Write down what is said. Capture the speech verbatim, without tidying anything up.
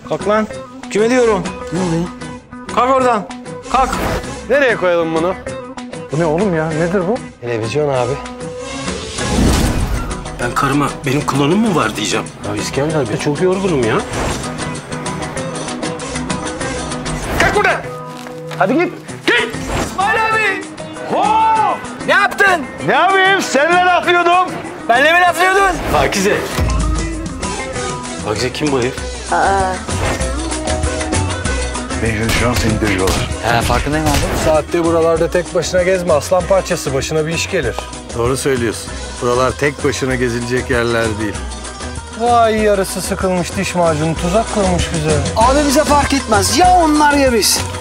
Kalk lan. Kime diyorum? Ne oluyor? Kalk oradan. Kalk. Nereye koyalım bunu? Bu ne oğlum ya? Nedir bu? Televizyon abi. Ben karıma benim klonum mu var diyeceğim. Ya İskender ben çok yorgunum ya. Kalk buradan. Hadi git. Git. İsmail abi. Hop. Ne yaptın? Ne yapayım? Seninle laflıyordum. Benle mi laflıyordun? Pakize. Pakize kim bu herif? Mecnun şu an seni dövüyorlar. He farkındayım abi. Saatte buralarda tek başına gezme aslan parçası. Başına bir iş gelir. Doğru söylüyorsun. Buralar tek başına gezilecek yerler değil. Vay yarısı sıkılmış diş macunu tuzak kurmuş bize. Abi bize fark etmez. Ya onlar ya biz.